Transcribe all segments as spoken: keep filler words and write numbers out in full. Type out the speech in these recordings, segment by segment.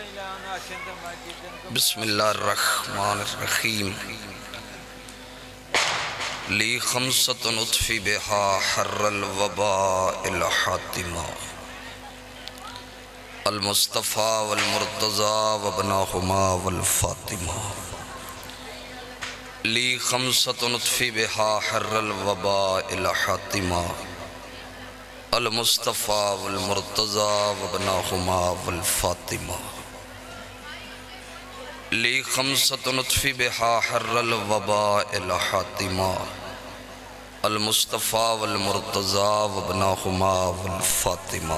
بسم اللہ الرحمن الرحیم لی خمسۃ اطفی بہا حر الوباء الحاتمہ المصطفیٰ والمرتضیٰ وابناہما والفاطمہ لی خمسۃ اطفی بہا حر الوباء الحاتمہ المصطفیٰ والمرتضیٰ وابناہما والفاطمہ لی خمسۃ اطفی بہا حر الوباء الحاتمہ المصطفیٰ والمرتضیٰ وابناہما والفاطمہ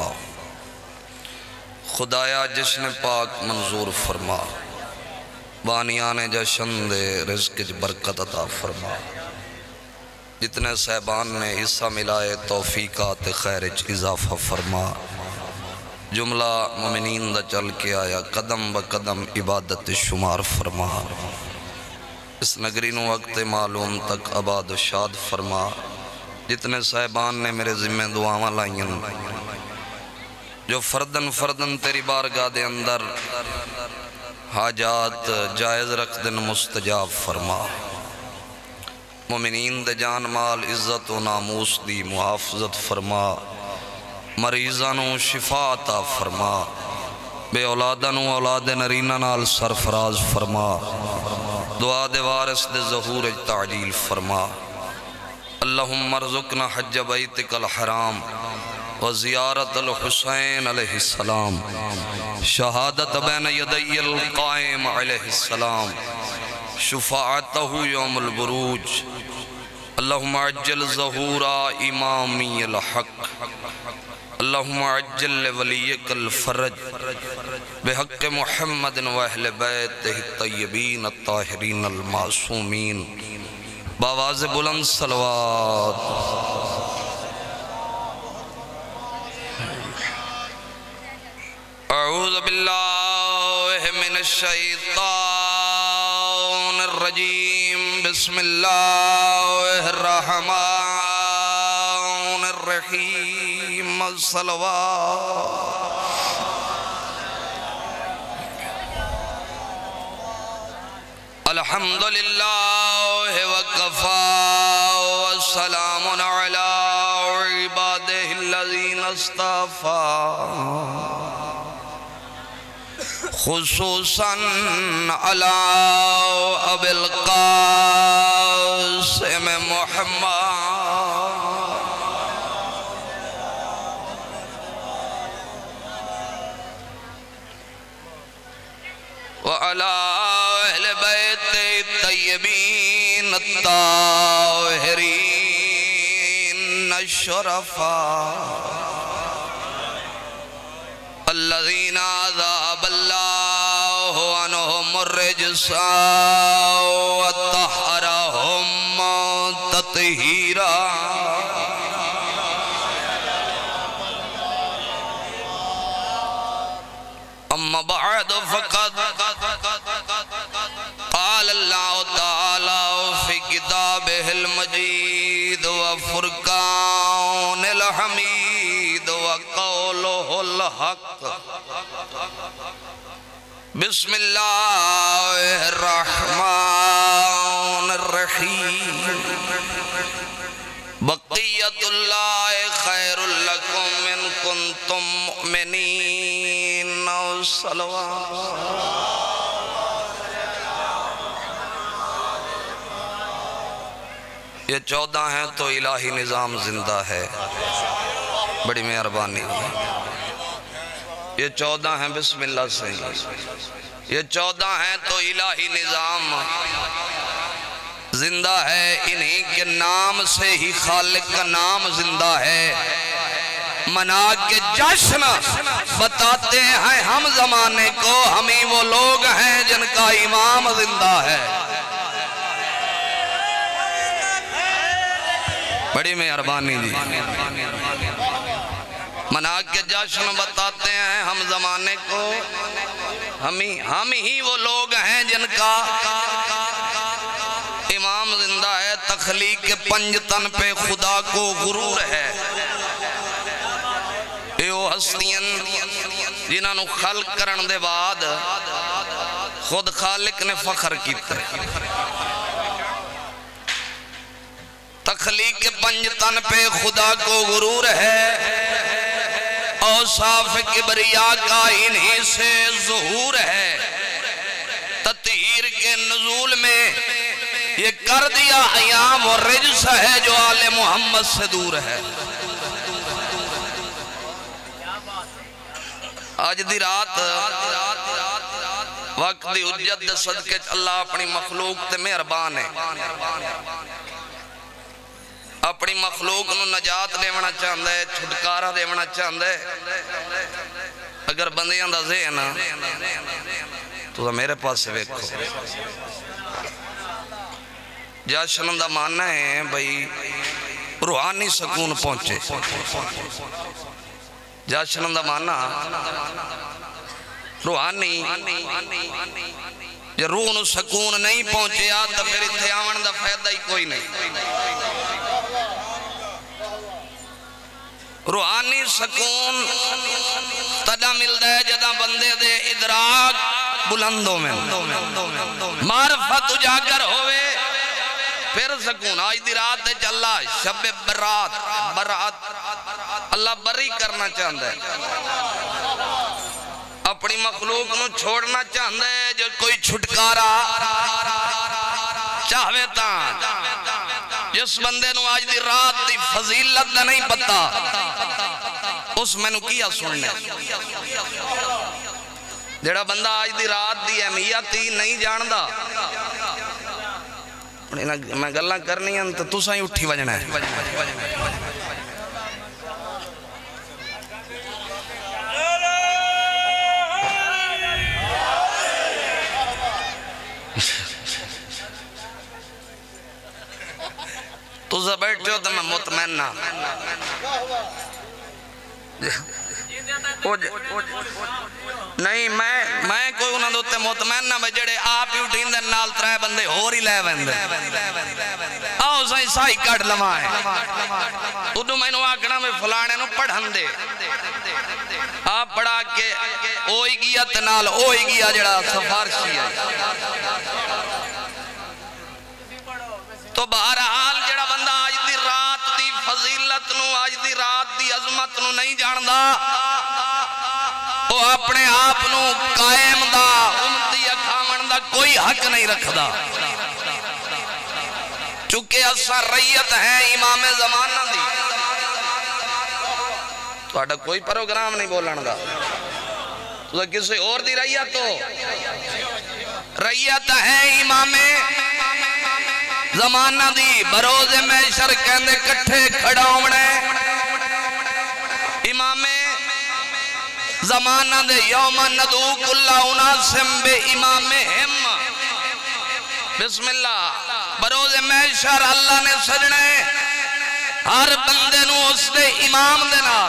خدایا جشن پاک منظور فرما بانیان جشن دے رزق برکت عطا فرما جتنے صاحبان نے حصہ ملائے توفیقات خیر اضافہ فرما جملہ مومنین دا چل کے آیا قدم با قدم عبادت شمار فرما اس نگری نو وقت معلوم تک آباد و شاد فرما جتنے صاحبان نے میرے ذمہ دعاواں لائیں جو فردن فردن تیری بارگاہ دے اندر حاجات جائز رکھ دن مستجاب فرما مومنین دے جان مال عزت و ناموس دی محافظت فرما مریضانو شفا عطا فرما بے اولادانو اولاد نرینہ نال سرفراز فرما دعا دے وارث دے ظہور تعجیل فرما اللہم ارزقنا حج بیتک الحرام وزیارت الحسین علیہ السلام شہادت بین یدی القائم علیہ السلام شفاعتہ یوم البروج اللہم عجل ظہورا امامی الحق اللہم عجل ولیک الفرج بحق محمد و اہل بیتہ الطیبین الطاہرین المعصومین باواز بلند صلوات اعوذ باللہ من الشیطان الرجیم بسم اللہ الرحمن الرحیم الصلوات الحمدللہ وکفا والسلام علی عبادہ الذین اصطفیٰ خصوصاً علی ابی القاسم محمد وعلی اہل بیت الطیبین الطاہرین الشرفاء الذین عذاب اللہ عنہم الرجس وطہرہم تطہیرا اما بعد فقد قال اللہ تعالی فی کتابہ المجید وفرقان الحمید وقولہ الحق بسم اللہ الرحمن الرحیم بقیت اللہ خیر لکم ان کنتم مؤمنین صلوات یہ چودہ ہیں تو الہی نظام زندہ ہے بڑی مہربانی یہ چودہ ہیں بسم اللہ سے یہ چودہ ہیں تو الہی نظام زندہ ہے انہی کے نام سے ہی خالق کا نام زندہ ہے منا کے جشن بتاتے ہیں ہم زمانے کو ہمیں وہ لوگ ہیں جن کا امام زندہ ہے بڑی مہربانی دی منا کے جشن بتاتے ہیں ہم زمانے کو ہم ہی وہ لوگ ہیں جن کا امام زندہ ہے تخلیق کے پنج تن پہ خدا کو غرور ہے ہستیاں جنہاں نو خلق کرن دے بعد خود خالق نے فخر کیتا ہے تخلیق پنج تن پہ خدا کو غرور ہے اوصاف کبریا کا انہی سے ظہور ہے تطہیر کے نزول میں یہ کر دیا ایام اور رجس ہے جو آل محمد سے دور ہے آج دی رات وقت دی حجت دے صدقے اللہ اپنی مخلوق تے مہربان ہے اپنی مخلوق نو نجات دیونا چاہندہ ہے چھٹکارہ دیونا چاہندہ ہے اگر بندیاں دا ذہن تو میرے پاس سے ویکھو جشن دا ماننا ہے بھئی روحانی سکون پہنچے جشن دا ماننا روحانی جو روح نو سکون نہیں پہنچے آتا پھر اتھے آون دا فائدہ ہی کوئی نہیں روحانی سکون تدا ملتا ہے جدا بندے دے ادراک بلندوں میں معرفت اجاگر ہوئے پھر سکون آج دی رات ہے اللہ شب برات برات اللہ بری کرنا چاہتا ہے اپنی مخلوق نو چھوڑنا چاہتا ہے جو کوئی چھٹکارا چاہوے تاں جس بندے نو آج دی رات دی فضیلت دا نہیں پتا اس میں نو کیا سننے جڑا بندہ آج دی رات دی اہمیت ہی نہیں جاندہ میں گلہ کرنی ہیں تو تُسا ہی اٹھی وجنا ہے تُسا بیٹھے ہو تو میں مطمئن نہ نہیں میں میں کوئی انہوں دوتے مطمئن نہ بجڑے آپ ہی اٹھیں دن نال ترائے بندے ہور ہی لے بندے آؤ سائی سائی کٹ لمائے ادھو میں نو آکڑا میں فلانے نو پڑھن دے آپ پڑھا کے اوئی گیا تنال اوئی گیا جڑا سفارشی ہے تو بہرحال جڑا بندہ آج دی رات دی فضیلت نو آج دی رات دی عظمت نو نہیں جاندہ وہ اپنے آپ نو قائم دا امتی اکھامن دا کوئی حق نہیں رکھ دا چونکہ اسا ریت ہے امام زمانہ دی تو آٹھا کوئی پروگرام نہیں بولن دا تو کسی اور دی ریت ہو ریت ہے امام زمانہ دی بروز محشر کہندے کٹھے کھڑاونے امام زمانہ دے یوم ندو کل اناسم بے امام ہم بسم اللہ بروز محشر اللہ نے سجنے ہر بندے نو اس دے امام دے نال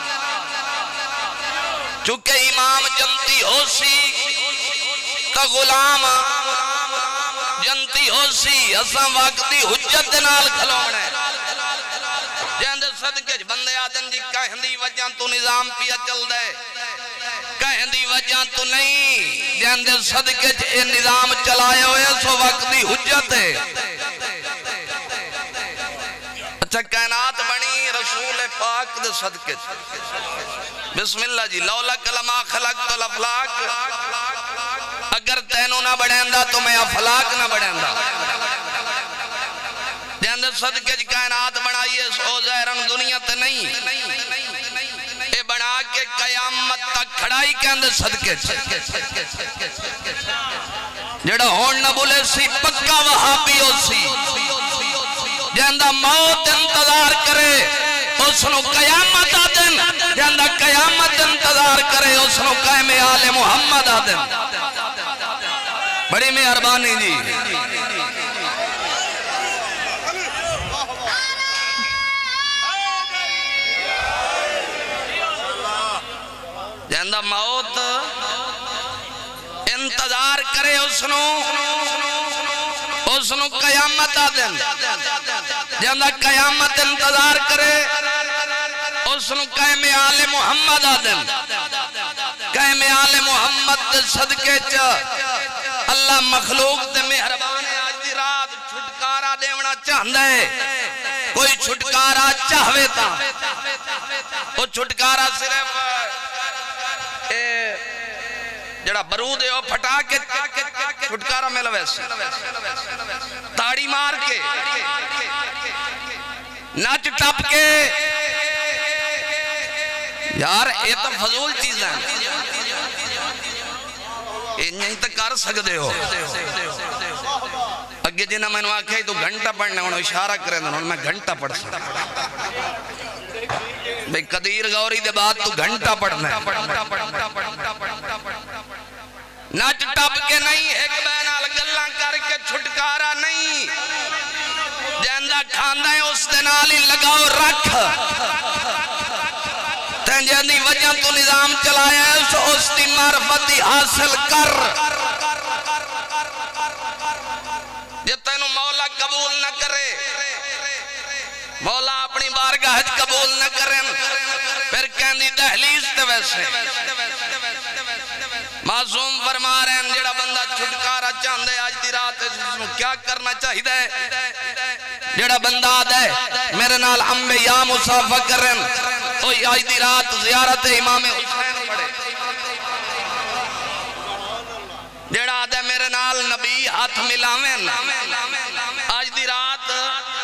چونکہ امام جنتی ہو سی تا غلام جنتی ہو سی اساں وقتی حجت نال کھلونے جہندے صدقے بندے آدم جی کہندی وجہ تو نظام پیا چل دے کہندی وجہ تو نہیں جہندے صدقے اے نظام چلائے ہوئے سو وقتی حجت ہے اچھا کائنات بنی رسول پاک دے صدقے بسم اللہ جی لولا کلمہ خلقت الافلاق اگر تینوں نہ بڑھیندہ تو میں افلاق نہ بڑھیندہ جہاں صدقے جی کائنات بنائیے سو زہرن دنیا تے نہیں اے بنا کے قیامت تک کھڑائی کے اندر صدقے جڑا ہون نہ بولے سی پکا وہابی ہو سی جہاں موت انتظار کرے اس نو قیامت آدن جہاں قیامت انتظار کرے اس نو قائم آل محمد آدن بڑی مہربانی جی جہاں موت انتظار کرے اس نو اس نو قیامت آدن جہاں قیامت انتظار کرے اس نو قائم آل محمد آدم قائم آل محمد صدقے چا اللہ مخلوق دے مہربان آج دی رات چھٹکارا دیونا چاہندہ ہے کوئی چھٹکارا چاہوے تا وہ چھٹکارا صرف جڑا برود ہے وہ پھٹا کے چھٹکارا میں لویسے تاڑی مار کے نچ ٹپ کے یار یہ تو فضول چیز ہے یہ نہیں تو کر سکتے ہو اگے جنہ میں نے آکھا ہی تو گھنٹہ پڑھنے انہوں اشارہ کریں دنوں میں گھنٹہ پڑھ سکتا بھئی قدیر غوری دے بعد تو گھنٹہ پڑھنے نچ ٹپ کے نہیں ایک بینال گلہ کر کے چھٹکارا نہیں جہندہ کھاندہ ہے اس دنالی لگاؤ رکھ تین جہندی وجہ تو نظام چلایا ہے اس دی معرفتی حاصل کر جب تینو مولا قبول نہ کرے مولا اپنی بارگاہ قبول نہ کریں پھر کہندی دہلیز تے ویسے معصوم فرما رہے ہیں جڑا بندہ چھٹکارا چاندے آج دی رات کیا کرنا چاہی دے جڑا بندہ دے میرے نال انبیاء مصافہ کریں تو آج دی رات زیارت امام حسین پڑھے جڑا دے میرے نال نبی ہاتھ ملاویں آج دی رات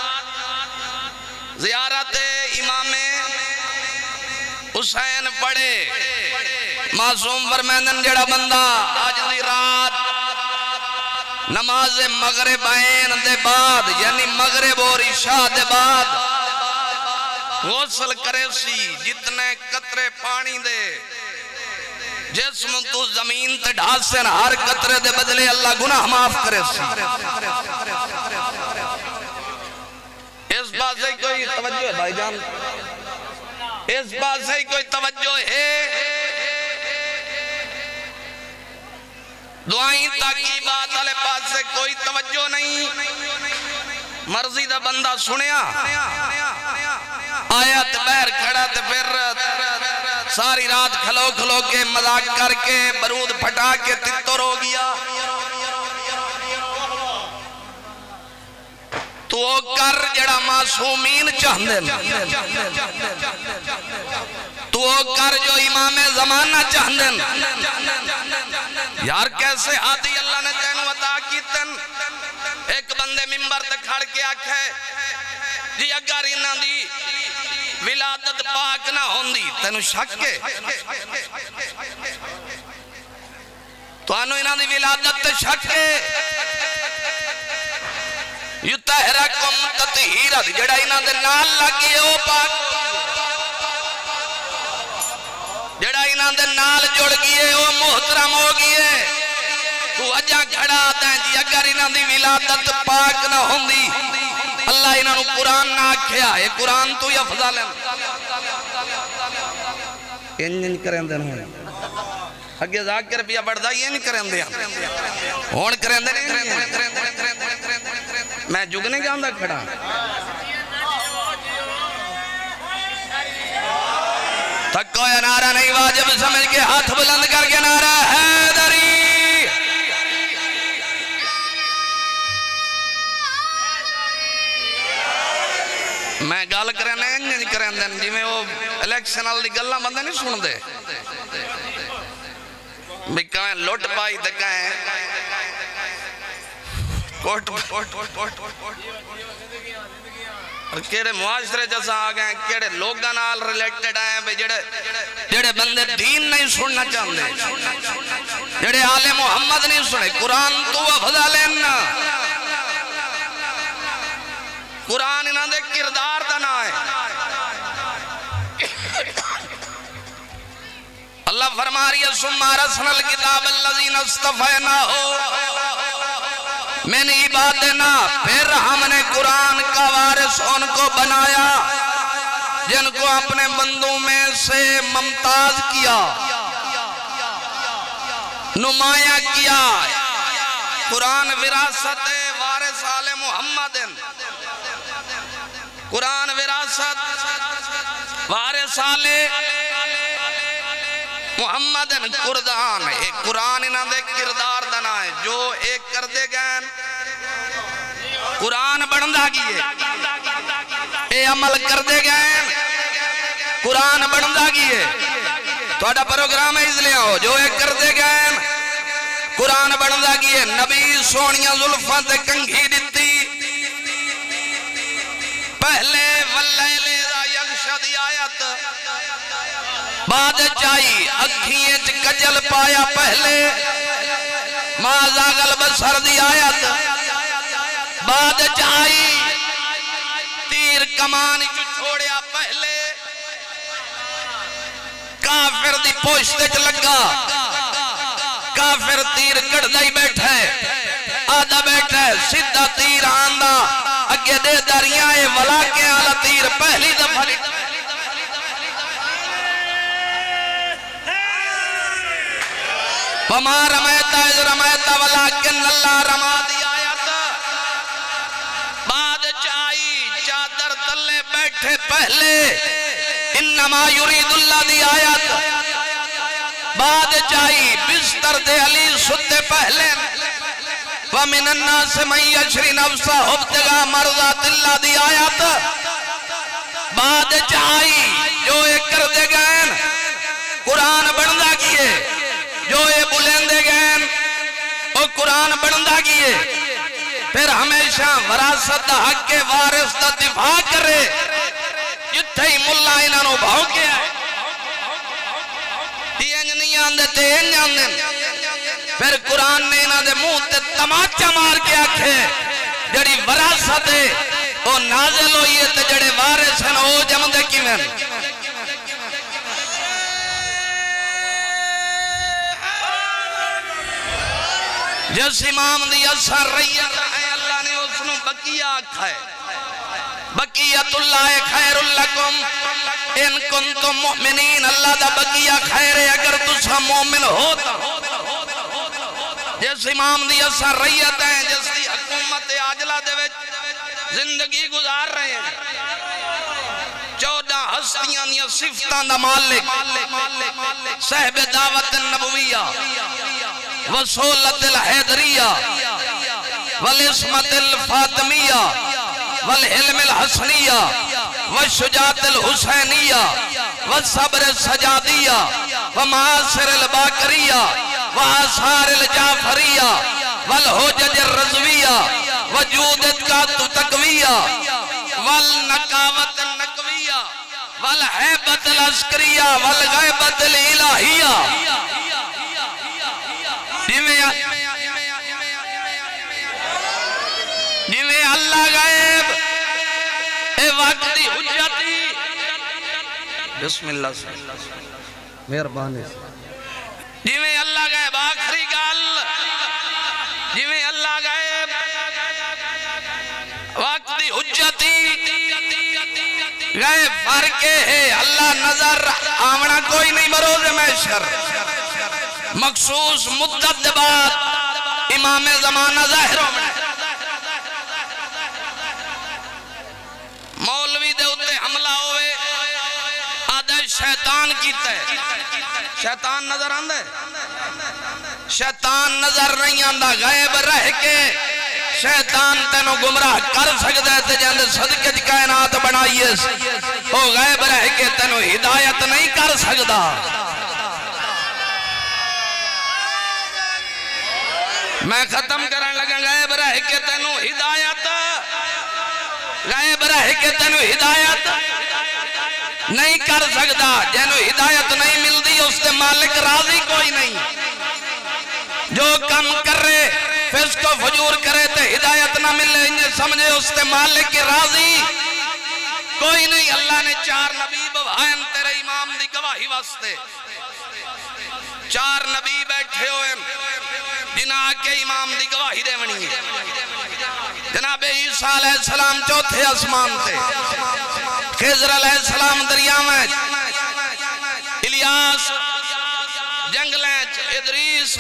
زیارت امام حسین پڑھے معصوم فرمیندن جڑا بندہ آج دی رات نماز مغرب عین دے بعد یعنی مغرب اور عشاء دے بعد غسل کرے سی جتنے قطرے پانی دے جسم تو زمین تے ڈھاسن ہر قطرے دے بدلے اللہ گناہ معاف کرے سی اس بات سے کوئی توجہ ہے بھائی جان اس بات سے کوئی توجہ ہے دعائیں تاکی بات علیہ پاس سے کوئی توجہ نہیں مرضی دا بندہ سنیا آیت بہر کھڑا تے پھر ساری رات کھلو کھلو کے مذاق کر کے برود پھٹا کے تتر ہو گیا تو وہ کر جڑا معصومین چاہندے تو وہ کر جو امام زمانہ چاہندے یار کیسے آدھی اللہ نے تینو عطا کی تن ایک بندے ممبر تے کھڑ کے آکھے جی اگر انہاں دی ولادت پاک نہ ہوندی تینو شک کے تو انہوں انہاں دی ولادت تے شک کے یُتَحْرَكُمْ تَطْهِیرَتْ جڑا انہاں دے نال لگی ہے وہ پاک جڑا انہاں دے نال جڑ گئے وہ محترم ہو گئے تو اجا کھڑا آتا ہے جی اگر انہاں دی ولادت پاک نہ ہوندی اللہ انہاں نو قرآن نہ کھیا ہے قرآن تو یہ افضل ہے یہ نہیں کریں دے نہیں اگے ذاکر بھی بڑھدا یہ نہیں کریں دے ہون کریں دے نہیں میں جگنے جاندہ کھڑا تھکو یا نعرہ نہیں واجب سمجھ کے ہاتھ بلند کر کے نعرہ حیدری میں گال کریں نہیں کریں دیں جی میں وہ الیکشنال دی گلہ بندے نہیں سن دے بھی کہیں لوٹ پائی دے کہیں کوٹ اور کیڑے معاشرے جیسا آگئے ہیں کیڑے لوگاں نال ریلیکٹڈ آئے ہیں جڑے جڑے بندے دین نہیں سننا چاہتے جڑے آل محمد نہیں سنے قرآن تو افضل ہے قرآن انہاں دے کردار دنا ہے اللہ فرما رہی ہے ثم ارسلنا الکتاب الذین اصطفیناہ من عبادنا پھر ہم نے قرآن کا وارث ان کو بنایا جن کو اپنے بندوں میں سے ممتاز کیا نمایاں کیا قرآن وراثت وارث آل محمد قرآن وراثت وارث آلے محمد قردان ایک قرآن انہاں دے کردار دنا ہے جو ایک کر دے گئے قرآن بڑھندا گئے اے عمل کر دے گئے قرآن بڑھندا گئے توڑا پروگرام ہے اس لئے ہو جو ایک کر دے گئے قرآن بڑھندا گئے نبی سونیاں ظلفاں تے کنگھی دیتی پہلے واللیل اذا یغشی دی آیت بعد چائی اکھیں چ کجل پایا پہلے ما زاغل بصر دی آیت بعد چائی تیر کمان جو چھوڑیا پہلے کافر دی پوشتے چ لگا کافر تیر کڑ دائی بیٹھے آدھا بیٹھے سدھا تیر آندہ اگے دے دریائے ولا کے آلہ تیر پہلی دفعہ وما رمیتا اذ رمیتا ولیکن اللہ رما دی آیت بعد چائی چادر تلے بیٹھے پہلے انما یرید اللہ دی آیت بعد چائی بستر دے علی ستے پہلے وَمِنَ النَّاسِ مَنْ يَشْرِ نَفْسَهُ ابْتِغَاءَ مَرْضَاتِ اللَّهِ دی آیت بعد چائی جو ایک کر دے گئے قرآن بڑھندا کیے جو یہ بلندے گئے وہ قرآن بڑھندا کیے پھر ہمیشہ وراثت حق کے وارث دا دفاع کرے جتھے ہی ملہ انہوں بھاؤ کیا ہے تینج نہیں آندے تینج آندے پھر قرآن نے انہوں دے منہ تے تماچا مار کے آکھے جڑی وراثت ہے وہ نازل ہوئی ہے تے جڑے وارث ہیں وہ جمدے کی میں جس امام دی اثر ریت ہے اللہ نے اس نے بقیہ آکھا ہے بقیت اللہ خیر لکم ان کنتم مؤمنین اللہ دا بقیہ خیر ہے اگر تسا مومن ہوتا جس امام دی اثر ریت ہے جس دی حکومت عاجلہ دے وچ زندگی گزار رہے ہیں چودہ ہستیاں یا صفتان دا مالک صاحب دعوت النبویہ وصولت الحیدریہ والاسمت الفاطمیہ والحلم الحسنیہ والشجاعت الحسینیہ والصبر السجادیہ ومعاصر الباکریہ وآثار الجعفریہ والحجج الرضویہ وجودت کا تقویہ والنقاوت النقویہ والحیبت العسکریہ والغیبت الالہیہ جویں اللہ غیب اے وقتی حجتی بسم اللہ سے مہربانی جویں اللہ غیب آخری گال جویں اللہ غیب وقتی حجتی غیب فرق ہے اللہ نظر آمنا کوئی نہیں بروز محشر مخصوص مدت بعد امام زمانہ ظاہر ہو مولوی دے اتے حملہ ہوئے آدھے شیطان کیتا ہے شیطان نظر آندھے شیطان نظر نہیں آندھا غیب رہ کے شیطان تینوں گمراہ کر سکتا ہے تجھے صدقے کائنات بنائیے وہ غیب رہ کے تینوں ہدایت نہیں کر سکتا میں ختم کرنے لگا غیب رہ کے تینوں ہدایت غیب رہ کے تینوں ہدایت نہیں کر سکتا جنہوں ہدایت نہیں ملتی اس سے مالک راضی کوئی نہیں جو کم کر رہے فسق و فجور کرے تو ہدایت نہ ملے انہیں سمجھے اس سے مالک راضی کوئی نہیں اللہ نے چار نبی بھائن تیرے امام دی گواہی واسطے چار نبی بیٹھے ہوئے جنہاں کے امام دی گواہی دے منی ہے جناب عیسیٰ علیہ السلام چوتھے اسمان تھے خضر علیہ السلام دریا میں الیاس جنگلیں ادریس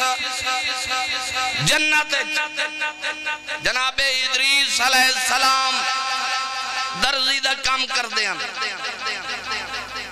جنت جناب ادریس علیہ السلام درزی دا کام کر دیا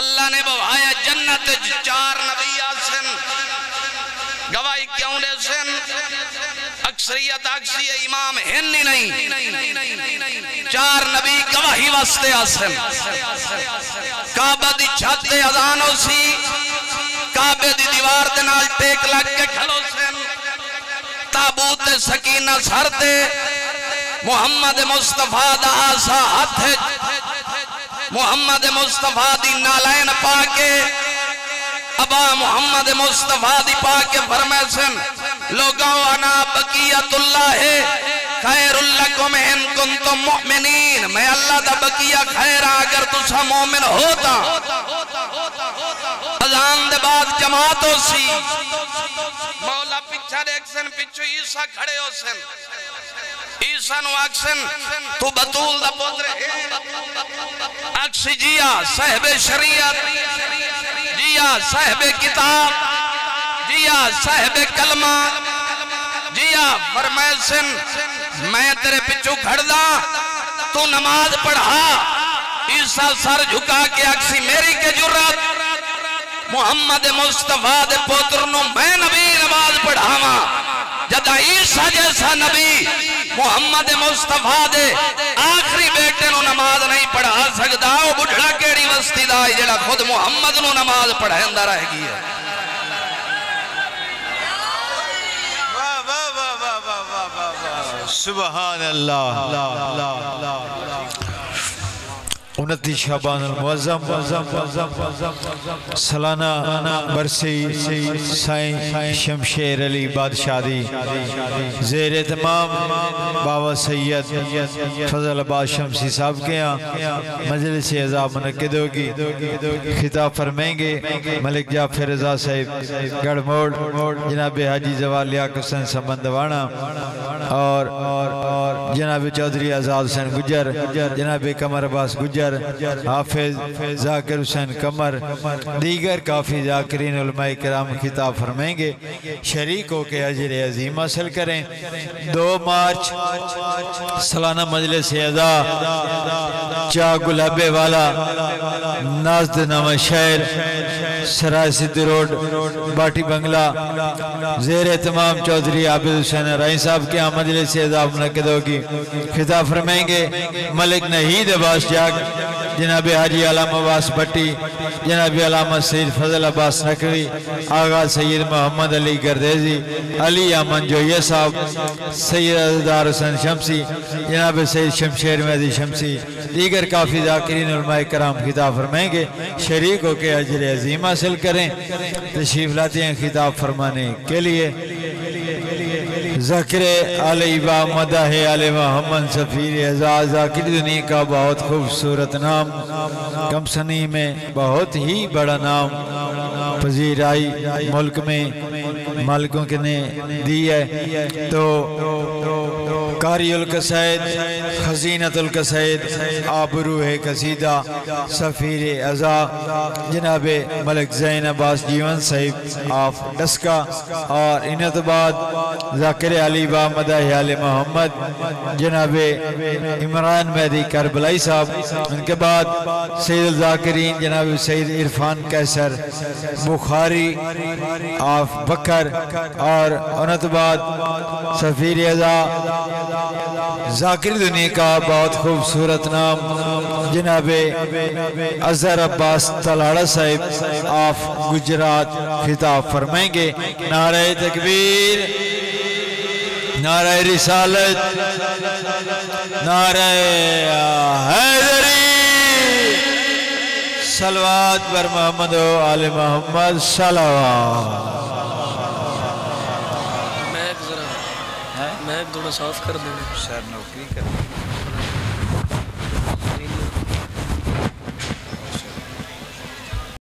اللہ نے بوایا جنت چار نبی آسن گواہی کیوں دے سن اکثریت اکثری امام ہنی نہیں چار نبی گواہی واسطے آسن کعبہ دی چھت تے اذان ہو سی کعبے دی دیوار دے نال ٹیک لگ کے کھلو سن تابوت سکینہ سر تے محمد مصطفیٰ دا آسا ہاتھ محمد مصطفیٰ دی نالین پاکے ابا محمد مصطفیٰ دی پاکے فرمائے سن لوگاں انا بقیت اللہ ہے خیر لکم ان کنتم مؤمنین میں اللہ دا بقیہ خیر اگر تسا مومن ہوتا اذان دے بعد جماعت ہو سی مولا پچھا دیکھ سن پچھو عیسیٰ کھڑے ہو سن عیسیٰ نو اکسن تو بطول دا پوتر ہے اکس جیا صاحب شریعت جیا صاحب کتاب جیا صاحب کلمہ جیا فرمائے سن میں تیرے پچھو کھڑ دا تو نماز پڑھا عیسیٰ سر جھکا کے اکسی میری کے جرات محمد مصطفیٰ دے پوتر نو میں نبی نماز پڑھاواں جدہ عیسیٰ جیسا نبی محمد مصطفیٰ دے آخری بیٹے نو نماز نہیں پڑھا سکتا وہ بڑھڑا کیڑی وستی دا جڑا خود محمد نو نماز پڑھے اندر رہ گئی ہے سبحان اللہ انتیس شعبان المعظم سالانہ برسی سائیں شمشیر علی بادشاہ دی زیر اہتمام بابا سید فضل عباس شمسی صاحب کے ہاں مجلس عذاب منعقد ہوگی خطاب فرمائیں گے ملک جعفر رضا صاحب گڑھ موڑ جناب حاجی زوال لیاقت حسین سمندوانا اور جناب چودھری آزاد حسین گجر جناب قمر عباس گجر حافظ ذاکر حسین قمر دیگر کافی ذاکرین علماء کرام خطاب فرمائیں گے شریکوں کے اجر عظیم حاصل کریں دو مارچ سالانہ مجلس عزا چاہ گلابے والا نازد نامہ شہر سرائے صدی روڈ باٹی بنگلہ زیر اہتمام چودھری عابد حسین رائی صاحب کے ہاں مجلس عزا منعقد ہوگی خطاب فرمائیں گے ملک نہید عباس جاگ جناب حاجی علامہ عباس بٹی جناب علامہ سید فضل عباس نقوی آغا سید محمد علی گردیزی علی امن جویہ صاحب سید عزدار حسین شمسی جناب سید شمشیر مہدی شمسی دیگر کافی ذاکرین علماء کرام خطاب فرمائیں گے شریکوں کے اجر عظیم حاصل کریں تشریف لاتے ہیں خطاب فرمانے کے لیے ذکر علی با مدح علی محمد سفیر اعزاز ذاکر دنیا کا بہت خوبصورت نام کم سنی میں بہت ہی بڑا نام پذیر آئی ملک میں مالکوں کے نے دی ہے تو قاری القصائد خزینت القصائد آبروح قصیدہ سفیر اعزا جناب ملک زین عباس جیون صاحب آف ڈسکا اور انت بعد ذاکر علی با مدح علی محمد جناب عمران مہدی کربلائی صاحب ان کے بعد سید الذاکرین جناب سید عرفان کیسر بخاری آف بکر اور انت بعد سفیر اعزا ذاکر دنیا کا بہت خوبصورت نام جناب اظہر عباس تلاڑہ صاحب آف گجرات خطاب فرمائیں گے نعرہ تکبیر نعرہ رسالت نعرہ حیدری صلوات بر محمد و آل محمد صلوات میں ایک ذرا میں ایک دوڑا صاف کر دیں سر نوکری کر